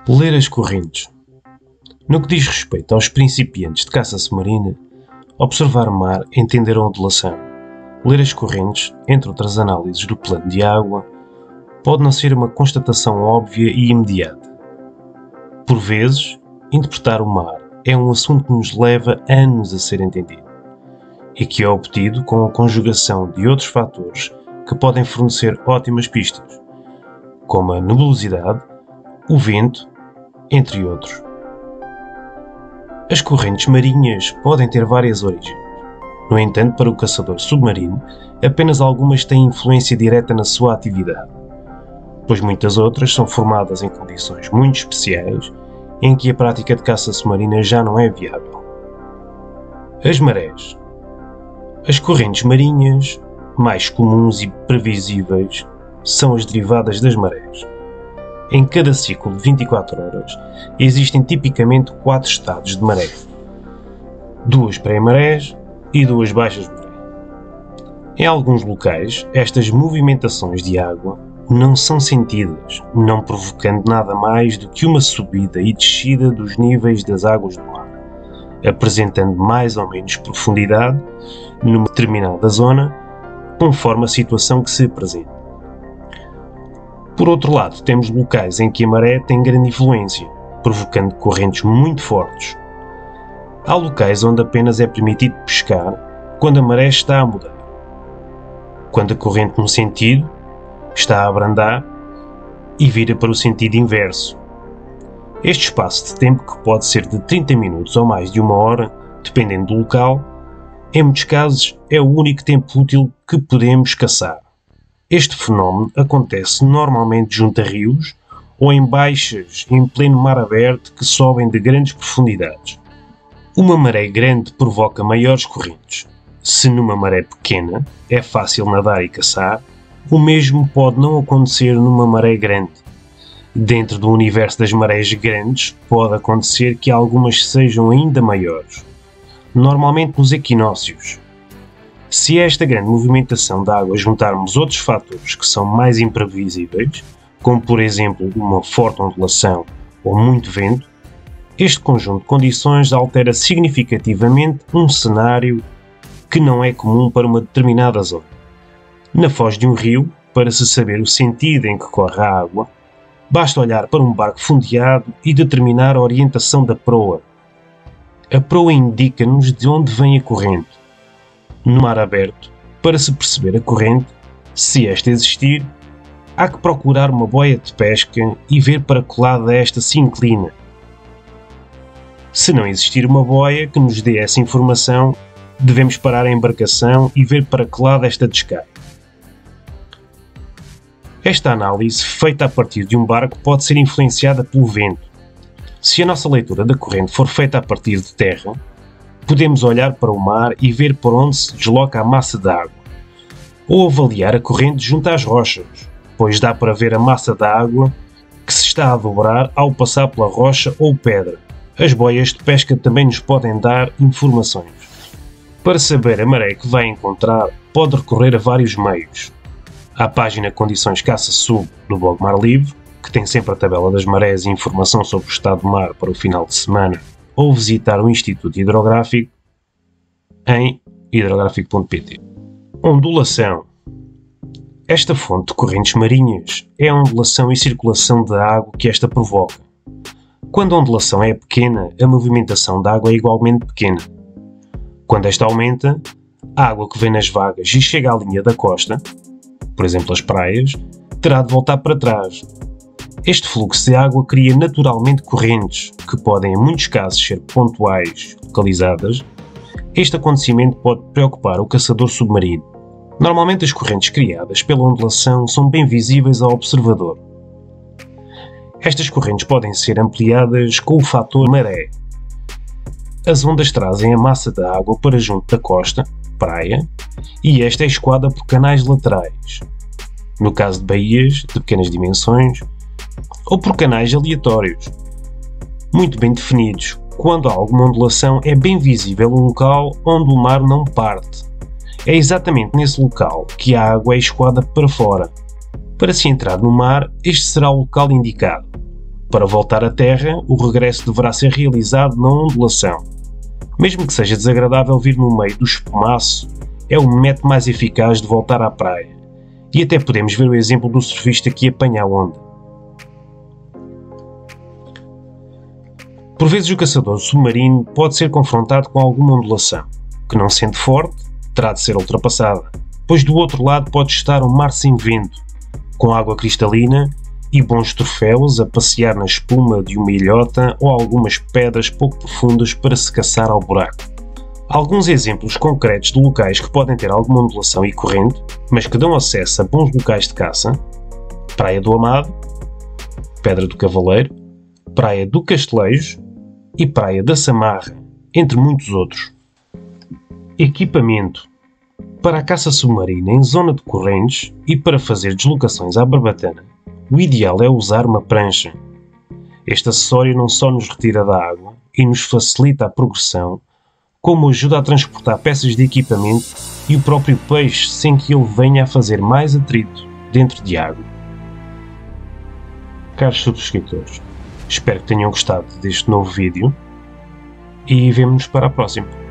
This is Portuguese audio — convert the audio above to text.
Ler as correntes. No que diz respeito aos principiantes de caça submarina, observar o mar, entender a ondulação, ler as correntes, entre outras análises do plano de água, pode não ser uma constatação óbvia e imediata. Por vezes, interpretar o mar é um assunto que nos leva anos a ser entendido, e que é obtido com a conjugação de outros fatores que podem fornecer ótimas pistas, como a nebulosidade, o vento, entre outros. As correntes marinhas podem ter várias origens. No entanto, para o caçador submarino, apenas algumas têm influência direta na sua atividade, pois muitas outras são formadas em condições muito especiais em que a prática de caça submarina já não é viável. As marés. As correntes marinhas mais comuns e previsíveis são as derivadas das marés. Em cada ciclo de 24 horas, existem tipicamente 4 estados de maré: 2 pré-marés e 2 baixas marés. Em alguns locais, estas movimentações de água não são sentidas, não provocando nada mais do que uma subida e descida dos níveis das águas do mar, apresentando mais ou menos profundidade numa determinada zona, conforme a situação que se apresenta. Por outro lado, temos locais em que a maré tem grande influência, provocando correntes muito fortes. Há locais onde apenas é permitido pescar quando a maré está a mudar. Quando a corrente num sentido está a abrandar e vira para o sentido inverso. Este espaço de tempo, que pode ser de 30 minutos ou mais de 1 hora, dependendo do local, em muitos casos é o único tempo útil que podemos caçar. Este fenómeno acontece normalmente junto a rios ou em baixas em pleno mar aberto que sobem de grandes profundidades. Uma maré grande provoca maiores correntes. Se numa maré pequena é fácil nadar e caçar, o mesmo pode não acontecer numa maré grande. Dentro do universo das marés grandes, pode acontecer que algumas sejam ainda maiores, normalmente nos equinócios. Se a esta grande movimentação da água juntarmos outros fatores que são mais imprevisíveis, como por exemplo uma forte ondulação ou muito vento, este conjunto de condições altera significativamente um cenário que não é comum para uma determinada zona. Na foz de um rio, para se saber o sentido em que corre a água, basta olhar para um barco fundeado e determinar a orientação da proa. A proa indica-nos de onde vem a corrente. No mar aberto, para se perceber a corrente, se esta existir, há que procurar uma boia de pesca e ver para que lado esta se inclina. Se não existir uma boia que nos dê essa informação, devemos parar a embarcação e ver para que lado esta descai. Esta análise, feita a partir de um barco, pode ser influenciada pelo vento. Se a nossa leitura da corrente for feita a partir de terra, podemos olhar para o mar e ver por onde se desloca a massa de água, ou avaliar a corrente junto às rochas, pois dá para ver a massa da água que se está a dobrar ao passar pela rocha ou pedra. As boias de pesca também nos podem dar informações. Para saber a maré que vai encontrar, pode recorrer a vários meios. À página Condições Caça Sub do blog Mar Livre, que tem sempre a tabela das marés e informação sobre o estado do mar para o final de semana, ou visitar o Instituto Hidrográfico em hidrográfico.pt. Ondulação. Esta fonte de correntes marinhas é a ondulação e circulação da água que esta provoca. Quando a ondulação é pequena, a movimentação da água é igualmente pequena. Quando esta aumenta, a água que vem nas vagas e chega à linha da costa, por exemplo as praias, terá de voltar para trás. Este fluxo de água cria naturalmente correntes, que podem em muitos casos ser pontuais, localizadas. Este acontecimento pode preocupar o caçador submarino. Normalmente as correntes criadas pela ondulação são bem visíveis ao observador. Estas correntes podem ser ampliadas com o fator maré. As ondas trazem a massa da água para junto da costa, praia, e esta é escoada por canais laterais, no caso de baías de pequenas dimensões, ou por canais aleatórios, muito bem definidos. Quando há alguma ondulação, é bem visível um local onde o mar não parte. É exatamente nesse local que a água é escoada para fora. Para se entrar no mar, este será o local indicado. Para voltar à terra, o regresso deverá ser realizado na ondulação. Mesmo que seja desagradável vir no meio do espumaço, é o método mais eficaz de voltar à praia. E até podemos ver o exemplo do surfista que apanha a onda. Por vezes o caçador submarino pode ser confrontado com alguma ondulação, que não sendo forte, terá de ser ultrapassada, pois do outro lado pode estar um mar sem vento, com água cristalina e bons troféus a passear na espuma de uma ilhota ou algumas pedras pouco profundas para se caçar ao buraco. Alguns exemplos concretos de locais que podem ter alguma ondulação e corrente, mas que dão acesso a bons locais de caça: Praia do Amado, Pedra do Cavaleiro, Praia do Castelejo e Praia da Samarra, entre muitos outros. Equipamento: para a caça submarina em zona de correntes e para fazer deslocações à barbatana, o ideal é usar uma prancha. Este acessório não só nos retira da água e nos facilita a progressão, como ajuda a transportar peças de equipamento e o próprio peixe sem que ele venha a fazer mais atrito dentro de água. Caros subscritores, espero que tenham gostado deste novo vídeo e vemo-nos para a próxima.